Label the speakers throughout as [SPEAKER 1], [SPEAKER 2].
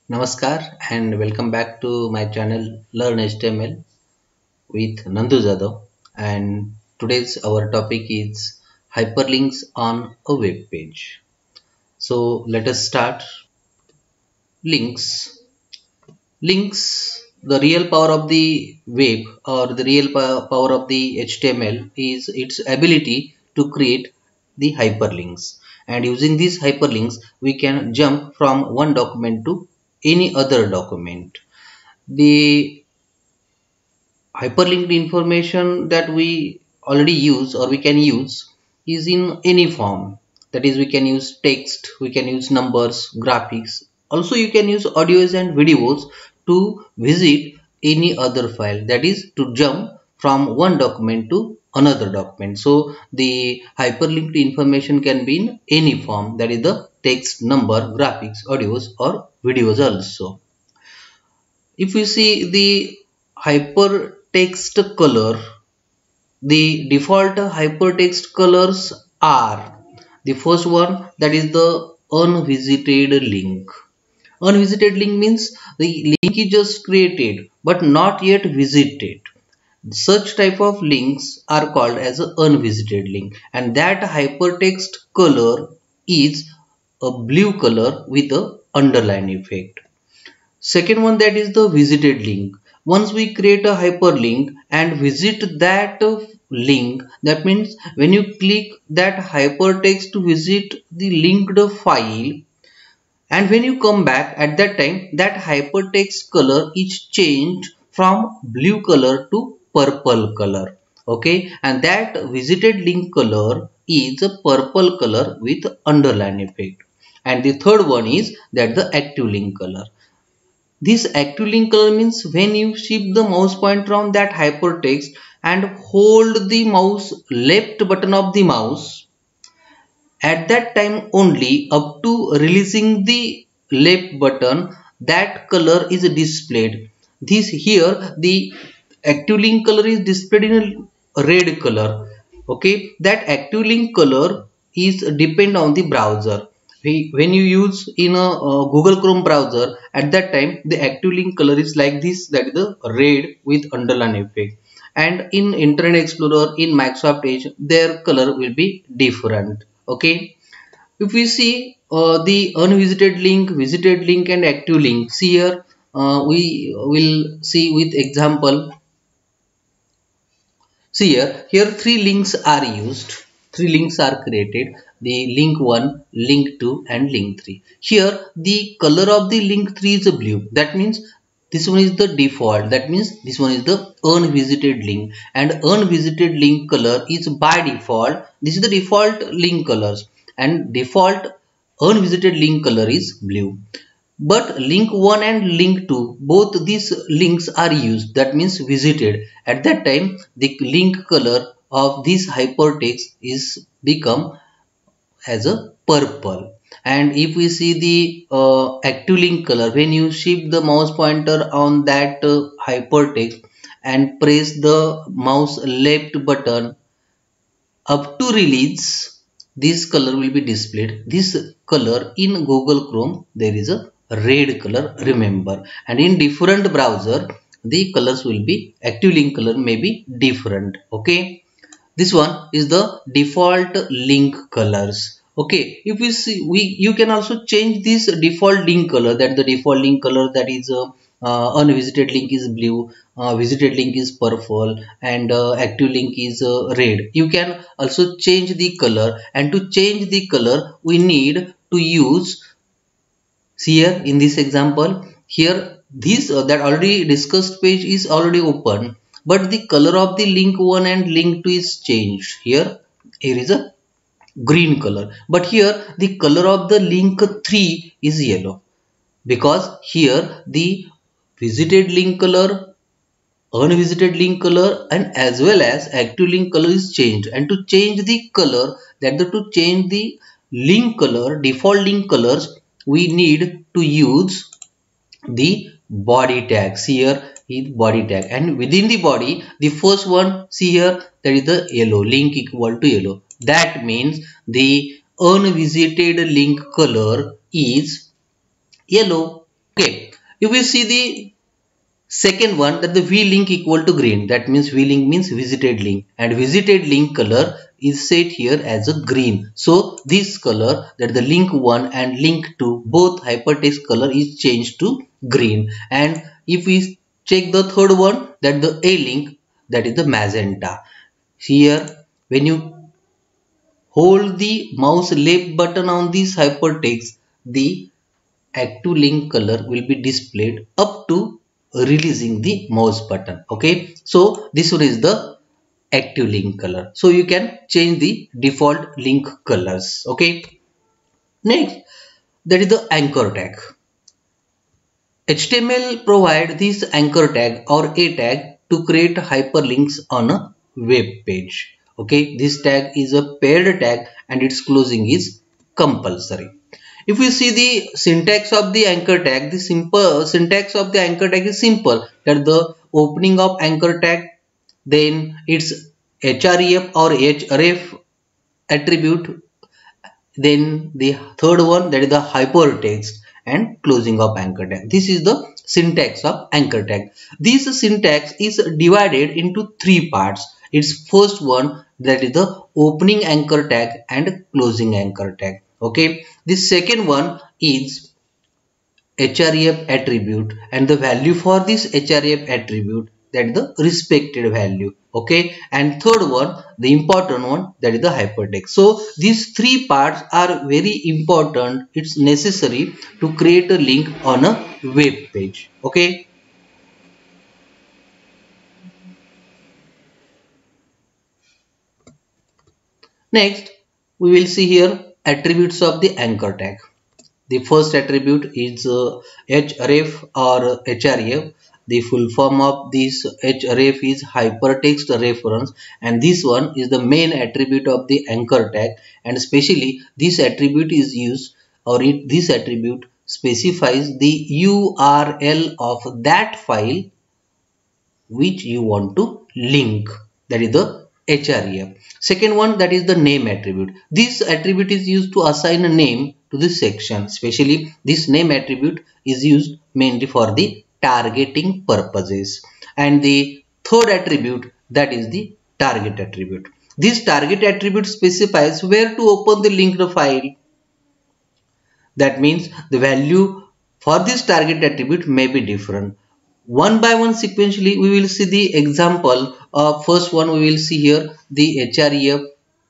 [SPEAKER 1] Namaskar and welcome back to my channel Learn HTML with Nandu Jadhav, and today's our topic is hyperlinks on a web page. So let us start. Links. Links, the real power of the web or the real power of the HTML is its ability to create the hyperlinks, and using these hyperlinks we can jump from one document to any other document. The hyperlinked information that we already use or we can use is in any form. That is, we can use text, we can use numbers, graphics. Also you can use audios and videos to visit any other file, that is to jump from one document to another document. So the hyperlinked information can be in any form, that is the text, number, graphics, audios or videos also. If we see the hypertext color, the default hypertext colors are the first one, that is the unvisited link. Unvisited link means the link is just created but not yet visited. Such type of links are called as an unvisited link, and that hypertext color is a blue color with a underline effect. Second one, that is the visited link. Once we create a hyperlink and visit that link, that means when you click that hypertext to visit the linked file, and when you come back at that time, that hypertext color is changed from blue color to purple color. Okay, and that visited link color is a purple color with underline effect. And the third one is that the active link color. This active link color means when you shift the mouse pointer on that hypertext and hold the mouse left button of the mouse, at that time only up to releasing the left button, that color is displayed. This here the active link color is displayed in a red color. Okay, that active link color is depend on the browser. When you use in a Google Chrome browser, at that time the active link color is like this, that is the red with underline effect, and in Internet Explorer, in Microsoft Edge, their color will be different. Okay, if we see the unvisited link, visited link and active link, see here we will see with example. See here three links are used, three links are created, the link 1, link 2 and link 3. Here the color of the link 3 is blue, that means this one is the default, that means this one is the unvisited link, and unvisited link color is by default, this is the default link colors, and default unvisited link color is blue. But link 1 and link 2, both these links are used, that means visited. At that time the link color of this hypertext is become as a purple. And if we see the active link color, when you shift the mouse pointer on that hypertext and press the mouse left button up to release, this color will be displayed. This color in Google Chrome there is a red color, remember, and in different browser the colors will be, active link color may be different. Okay, this one is the default link colors. Okay, if we see, you can also change this default link color, that the default link color, that is unvisited link is blue, visited link is purple, and active link is red. You can also change the color, and to change the color we need to use, see here in this example, here this that already discussed page is already open, but the color of the link 1 and link 2 is changed. Here is a green color, but here the color of the link 3 is yellow, because here the visited link color, unvisited link color and as well as active link color is changed. And to change the color, to change the link color, default link colors, we need to use the body tags. Here is body tag, and within the body the first one, see here, that is the yellow, link equal to yellow. That means the unvisited link color is yellow. Okay, if we see the second one, that the v-link equal to green, that means v-link means visited link, and visited link color is set here as a green. So this color, that the link 1 and link 2 both hypertext color is changed to green. And if we check the third one, that the a link, that is the magenta. Here when you hold the mouse left button on this hypertext, the active link color will be displayed up to releasing the mouse button. Okay, so this one is the active link color. So you can change the default link colors. Okay, next, that is the anchor tag. HTML provide this anchor tag or a tag to create hyperlinks on a web page. Okay, this tag is a paired tag and its closing is compulsory. If we see the syntax of the anchor tag, the simple syntax of the anchor tag is simple. That the opening of anchor tag, then its href or href attribute, then the third one, that is the hypertext, and closing of anchor tag. This is the syntax of anchor tag. This syntax is divided into three parts. Its first one, that is the opening anchor tag and closing anchor tag. Okay, the second one is href attribute, and the value for this href attribute, that is the respected value. Okay, and third one, the important one, that is the hypertext. So these three parts are very important. It's necessary to create a link on a web page. Okay, next we will see here attributes of the anchor tag. The first attribute is href or href. The full form of this href is hypertext reference, and this one is the main attribute of the anchor tag, and especially this attribute is used, or this attribute specifies the URL of that file which you want to link, that is the href. Second one, that is the name attribute. This attribute is used to assign a name to this section. Especially this name attribute is used mainly for the targeting purposes. And the third attribute, that is the target attribute. This target attribute specifies where to open the linked file. That means the value for this target attribute may be different. One by one sequentially we will see the example of first one. We will see here the href.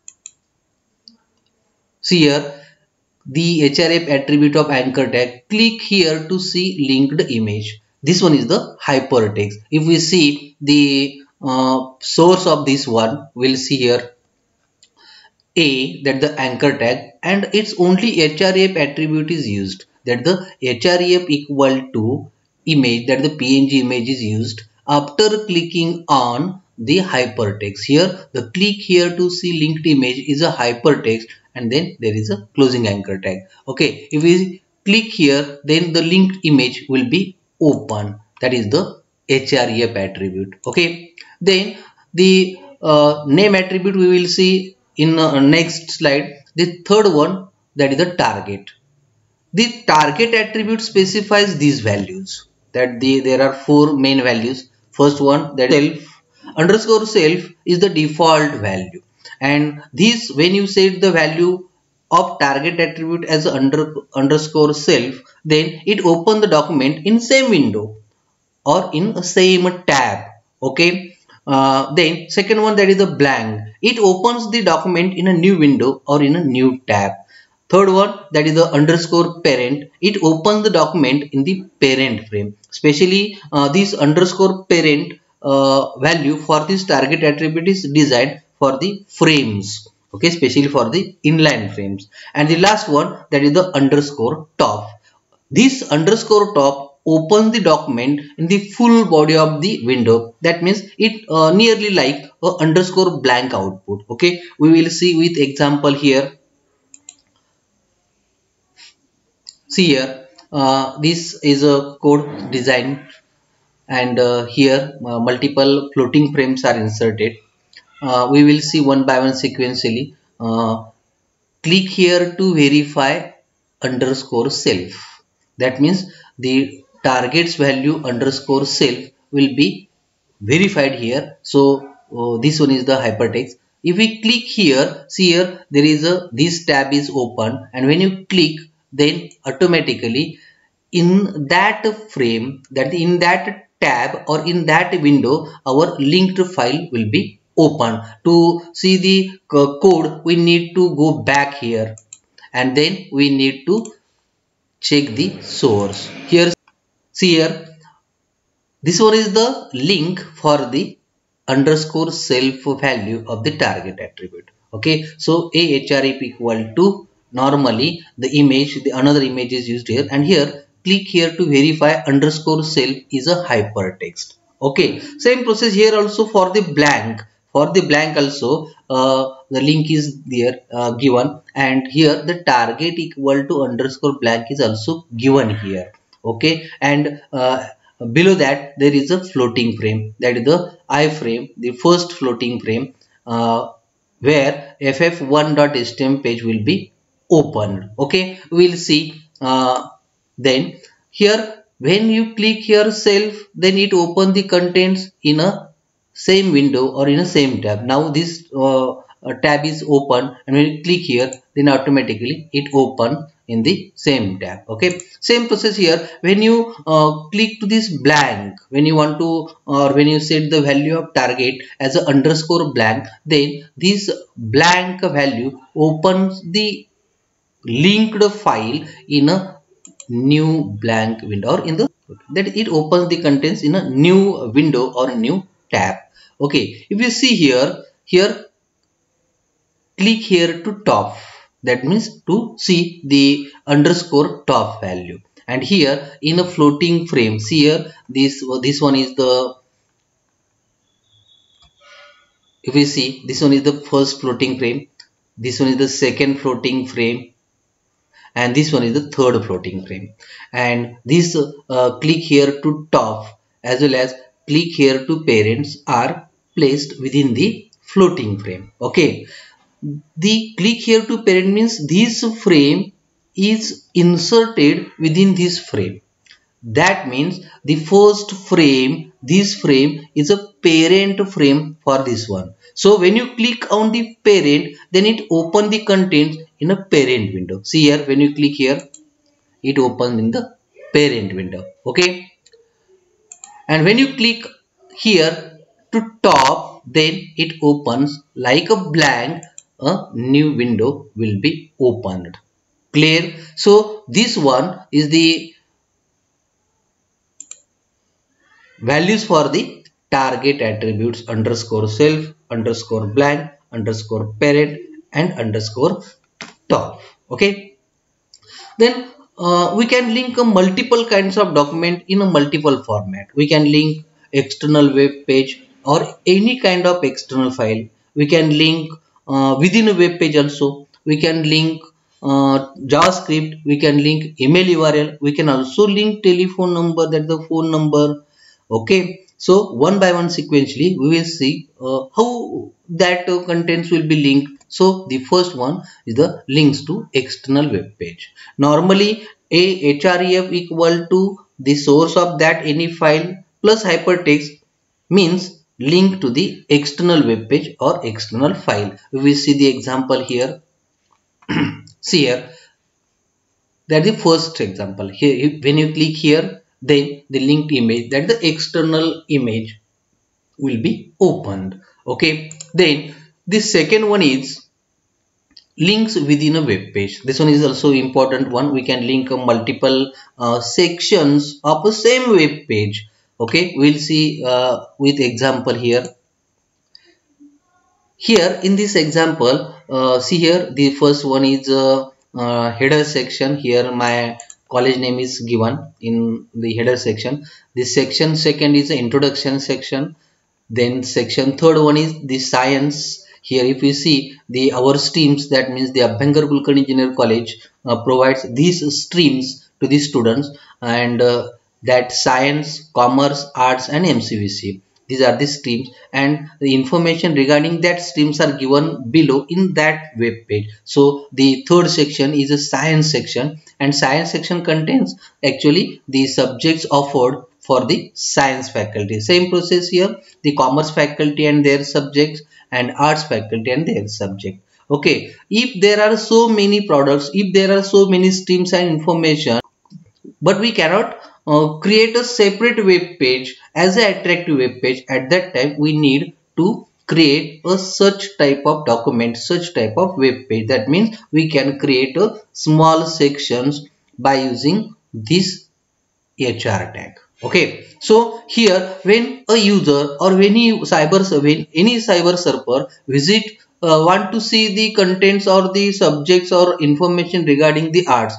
[SPEAKER 1] See here the href attribute of anchor tag. Click here to see linked image. This one is the hypertext. If we see the source of this one, we'll see here a, that the anchor tag, and its only href attribute is used, that the href equal to image, that the png image is used after clicking on the hypertext. Here the click here to see linked image is a hypertext, and then there is a closing anchor tag. Okay, if we click here, then the linked image will be open, that is the href attribute. Okay, then the name attribute we will see in next slide. The third one, that is the target. The target attribute specifies these values, that there are four main values. First one, that self underscore self is the default value, and this when you set the value of target attribute as underscore self, then it open the document in same window or in a same tab. Okay, then second one, that is the blank. It opens the document in a new window or in a new tab. Third one, that is the underscore parent. It opens the document in the parent frame. Especially this underscore parent value for this target attribute is designed for the frames. Okay, especially for the inline frames. And the last one, that is the underscore top. This underscore top opens the document in the full body of the window. That means it nearly like a underscore blank output. Okay, we will see with example here. See here, this is a code design, and here multiple floating frames are inserted. We will see one by one sequentially. Click here to verify underscore self. That means the targets value underscore self will be verified here. So this one is the hypertext. If we click here, see here there is a this tab is open, and when you click, then automatically in that frame, that in that tab or in that window, our linked file will be open. To see the code, we need to go back here, and then we need to check the source. Here, see here, this one is the link for the underscore self value of the target attribute. Okay, so ahref equal to, normally the image, the another image is used here, and here click here to verify underscore self is a hypertext. Okay, same process here also for the blank. For the blank also the link is there given, and here the target equal to underscore blank is also given here. Okay, and below that there is a floating frame, that is the iframe, the first floating frame, where ff1.html page will be opened. Okay, we will see. Then here when you click here self, then it open the contents in a same window or in a same tab. Now this tab is open, and when you click here, then automatically it open in the same tab. Okay, same process here. When you click to this blank, when you want to, or when you set the value of target as a underscore blank, then this blank value opens the linked file in a new blank window, or in the, that it opens the contents in a new window or a new tab. Okay, if you see here, click here to top, that means to see the underscore top value, and here in a floating frame, see here this one is the, if you see, this one is the first floating frame, this one is the second floating frame, and this one is the third floating frame. And this click here to top as well as click here to parents are placed within the floating frame. Okay, the click here to parent means this frame is inserted within this frame. That means the first frame, this frame is a parent frame for this one. So when you click on the parent, then it open the contents in a parent window. See here, when you click here, it opens in the parent window. Okay, and when you click here to top, then it opens like a blank, a new window will be opened. Clear? So this one is the values for the target attributes underscore self, underscore blank, underscore parent, and underscore top. Okay, then we can link a multiple kinds of document in a multiple format. We can link external web page or any kind of external file. We can link within a web page also. We can link JavaScript. We can link email URL. We can also link telephone number, that is the phone number. Okay, so one by one sequentially we will see how that contents will be linked. So the first one is the links to external web page. Normally a href equal to the source of that any file plus hypertext means link to the external web page or external file. We will see the example here. See here, that is the first example. Here when you click here, then the linked image, that the external image will be opened. Okay, then the second one is links within a web page. This one is also important one. We can link multiple sections of the same web page. Okay, we'll see with example here. Here in this example, see here the first one is header section. Here my college name is given in the header section. This section second is the introduction section. Then section third one is the science. Here if you see the our streams, that means the Abhyankar Kulkarni Engineer College provides these streams to the students, and that science, commerce, arts, and MCVC. These are the streams, and the information regarding that streams are given below in that web page. So the third section is a science section, and science section contains actually the subjects offered for the science faculty. Same process here, the commerce faculty and their subjects, and arts faculty and their subject. Okay, if there are so many products, if there are so many streams and information, but we cannot create a separate web page as an attractive web page. At that time we need to create a such type of document, such type of web page. That means we can create a small sections by using this HR tag. Okay, so here when a user or when any cyber surfer visit want to see the contents or the subjects or information regarding the arts,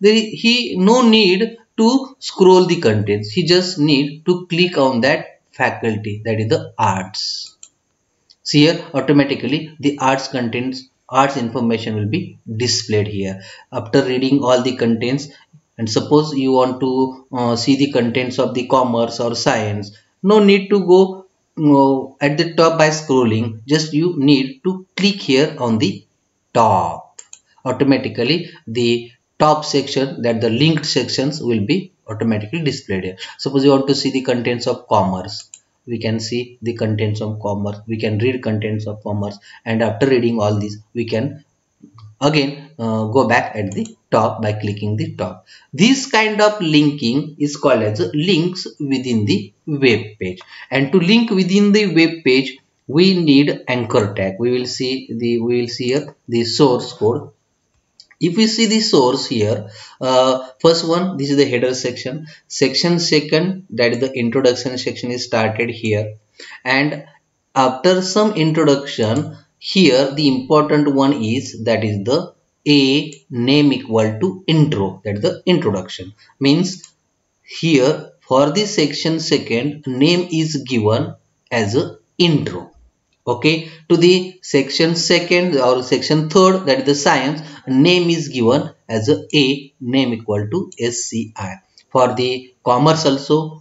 [SPEAKER 1] he no need to scroll the contents, he just need to click on that faculty, that is the arts. See here, automatically the arts contents, arts information will be displayed here. After reading all the contents, and suppose you want to see the contents of the commerce or science, no need to go at the top by scrolling, just you need to click here on the top. Automatically the top section, that the linked sections, will be automatically displayed here. Suppose you want to see the contents of commerce, we can see the contents of commerce, we can read contents of commerce, and after reading all these we can again go back at the top by clicking the top. This kind of linking is called as links within the web page, and to link within the web page we need anchor tag. We will see here the source code. If we see the source here, first one, this is the header section. Section second, that is the introduction section, is started here, and after some introduction, here the important one is, that is the a name equal to intro, that is the introduction. Means here for the section second, name is given as a intro. Okay, to the section second or section third, that is the science, name is given as a name equal to SCI. For the commerce also,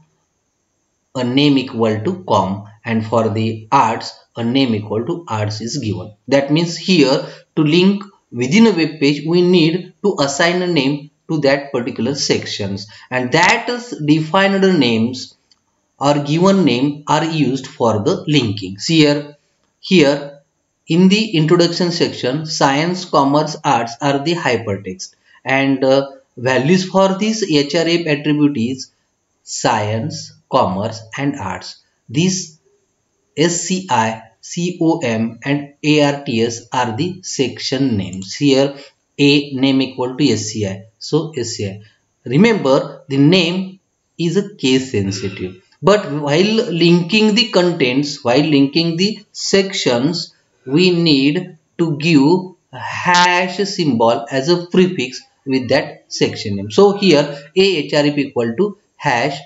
[SPEAKER 1] a name equal to com, and for the arts, a name equal to arts is given. That means here to link within a web page we need to assign a name to that particular sections, and that is defined names or given name are used for the linking. See here in the introduction section, science, commerce, arts are the hypertext, and values for this href attribute is science, commerce and arts. These SCI, COM and ARTS are the section names. Here a name equal to SCI, so SCI. Remember, the name is a case sensitive, but while linking the contents, while linking the sections, we need to give a hash symbol as a prefix with that section name. So here a href equal to hash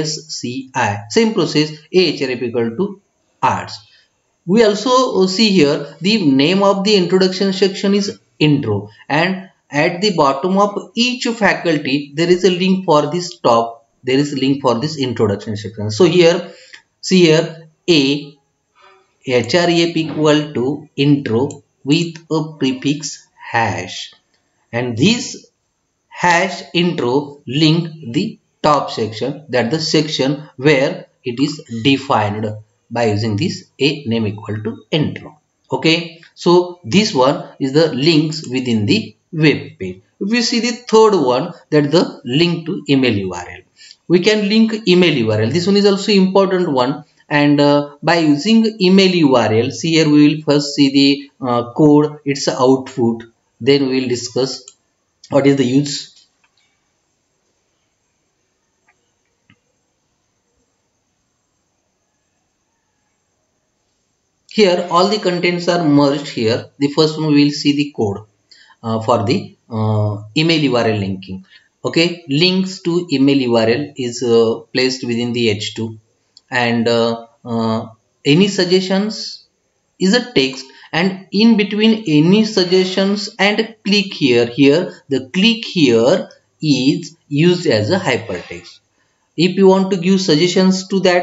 [SPEAKER 1] SCI. Same process, a href equal to arts. We also see here the name of the introduction section is intro, and at the bottom of each faculty there is a link for this top, there is a link for this introduction section. So here, see here, a href equal to intro with a prefix hash, and this hash intro link the top section, that the section where it is defined by using this a name equal to intro. Okay, so this one is the links within the web page. If we see the third one, that is the link to email URL. We can link email URL. This one is also important one, and by using email URL, see here we will first see the code, its output, then we will discuss what is the use. Here all the contents are merged here. The first one we will see the code for the email URL linking. Okay, links to email URL is placed within the H2, and any suggestions is a text, and in between any suggestions and click here, the click here is used as a hypertext. If you want to give suggestions to that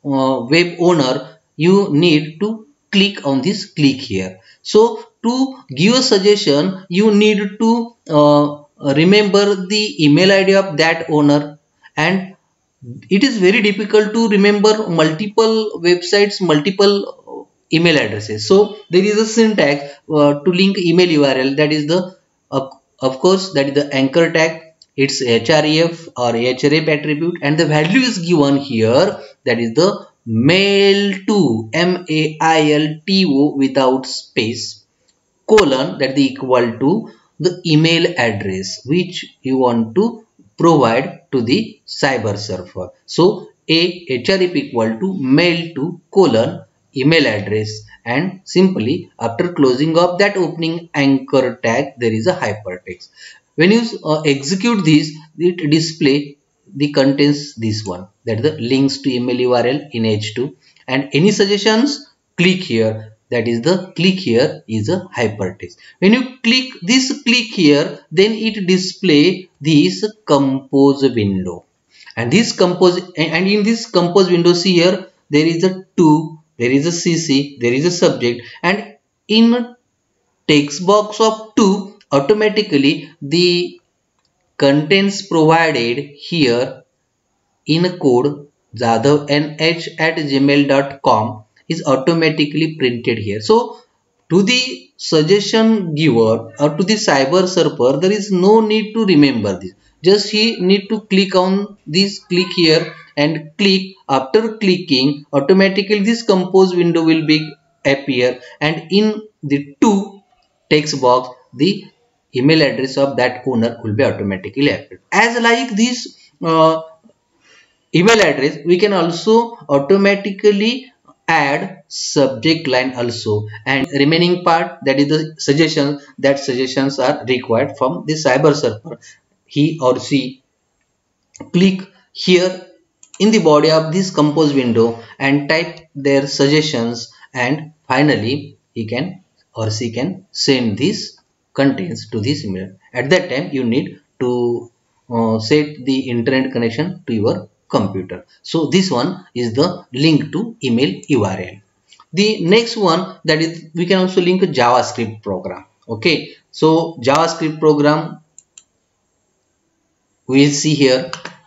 [SPEAKER 1] web owner, you need to click on this click here. So to give a suggestion, you need to remember the email ID of that owner, and it is very difficult to remember multiple websites, multiple email addresses. So there is a syntax to link email URL, that is the of course that is the anchor tag. It's href or href attribute, and the value is given here, that is the mail to, mailto without space, colon, that is equal to the email address which you want to provide to the cyber server. So a href equal to mail to colon email address, and simply after closing of that opening anchor tag there is a hypertext. When you execute this, it display the contents this one, that is the links to email URL in H2, and any suggestions, click here, that is the click here is a hypertext. When you click this click here, then it display this compose window, and this compose, and in this compose window, see here there is a to, there is a CC, there is a subject, and in text box of to, automatically the contents provided here in code jadhavnh@gmail.com is automatically printed here. So to the suggestion giver or to the cyber server, there is no need to remember this. Just he need to click on this click here and click. After clicking, automatically this compose window will be appear, and in the to text box the email address of that owner will be automatically appeared. As like this email address, we can also automatically add subject line also, and remaining part, that is the suggestion, that suggestions are required from the cyber server. He or she click here in the body of this compose window and type their suggestions, and finally he can or she can send these contents to this email. At that time you need to set the internet connection to your computer. So this one is the link to email URL. The next one, that is we can also link a JavaScript program. Okay, so JavaScript program we will see here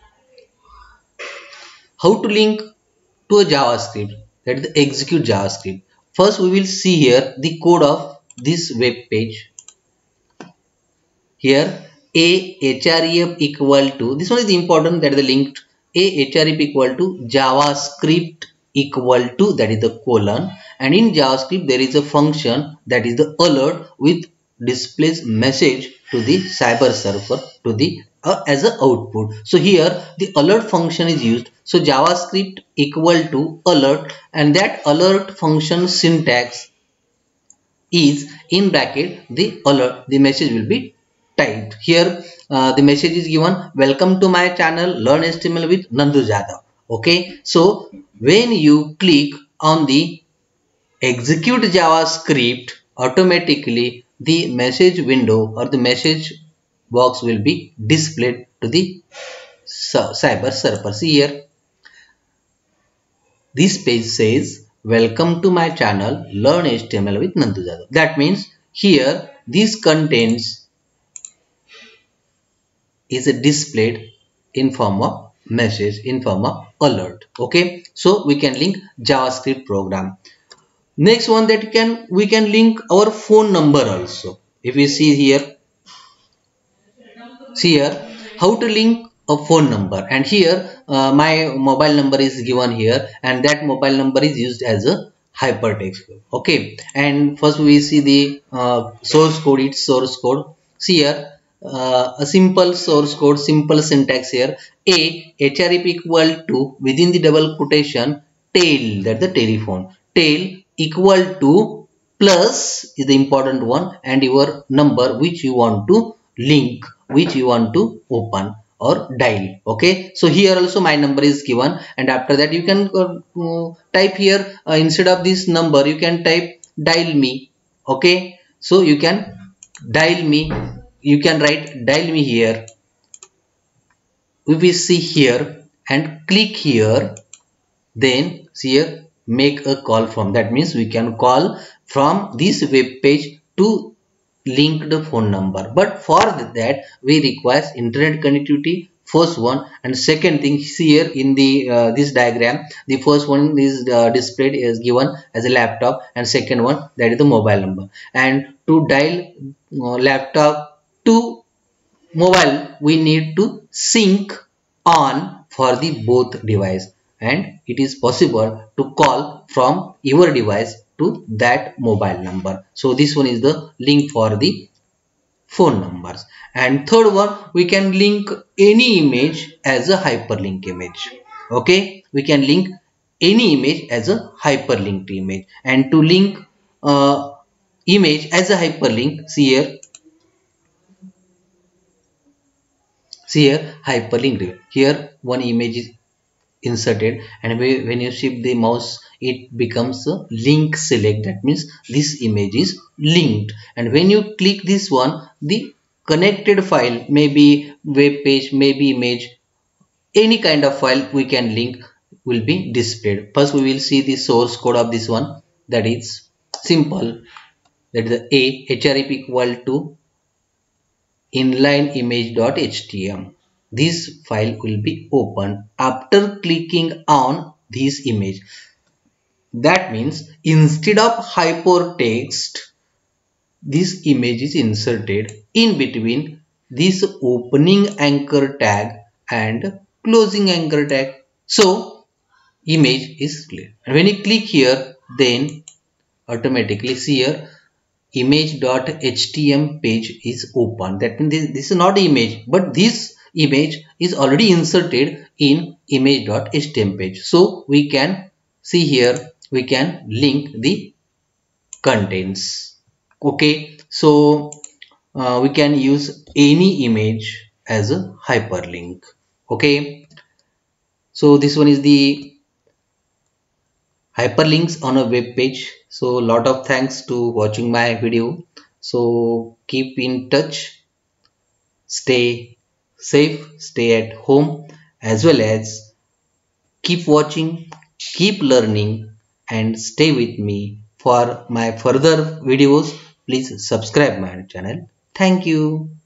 [SPEAKER 1] how to link to a JavaScript, that is the execute JavaScript. First we will see here the code of this web page. Here a href equal to, this one is important, that is the linked, a href equal to JavaScript equal to, that is the colon, and in JavaScript there is a function, that is the alert, with displays message to the cyber server to the as a output. So here the alert function is used. So JavaScript equal to alert, and that alert function syntax is in bracket the alert, the message will be typed here. The message is given, welcome to my channel, learn HTML with Nandu Jadhav. Okay, so when you click on the execute JavaScript, automatically the message window or the message box will be displayed to the cyber server. See here, this page says welcome to my channel, learn HTML with Nandu Jadhav. That means here these contents is displayed in form of message, in form of alert. Okay, so we can link JavaScript program. Next one, that we can link our phone number also. If we see here how to link a phone number, and here my mobile number is given here, and that mobile number is used as a hypertext. Okay, and first we see the source code. Its source code. See here a simple source code, simple syntax here. A href equal to, within the double quotation, tail, that the telephone, tail equal to plus is the important one, and your number which you want to link, which you want to open or dial. Okay, so here also my number is given, and after that you can type here instead of this number you can type dial me. Okay, so you can dial me, you can write dial me here. We will see here and click here. then here make a call from. That means we can call from this web page to linked phone number. But for that we require internet connectivity, first one, and second thing here in the this diagram, the first one is displayed is given as a laptop, and second one, that is the mobile number. And to dial laptop to mobile, we need to sync on for the both device, and it is possible to call from your device to that mobile number. So this one is the link for the phone numbers. And third one, we can link any image as a hyperlink image. Okay, we can link any image as a hyperlinked image. And to link image as a hyperlink, see here hyperlinked. Here one image is inserted, and when you shift the mouse, it becomes a link select. That means this image is linked, and when you click this one, the connected file, maybe web page, maybe image, any kind of file we can link will be displayed. First we will see the source code of this one. That is simple, that is the a href equal to inline image.htm. This file will be opened after clicking on this image. That means instead of hypertext, this image is inserted in between this opening anchor tag and closing anchor tag. So image is clear. And when you click here, then automatically see here image.htm page is open. That means this is not image, but this image is already inserted in image.htm page. So we can see here, we can link the contents. Okay, so we can use any image as a hyperlink. Okay, so this one is the hyperlinks on a web page. So lot of thanks to watching my video. So keep in touch, stay safe, stay at home, as well as keep watching, keep learning, and stay with me for my further videos. Please subscribe my channel. Thank you.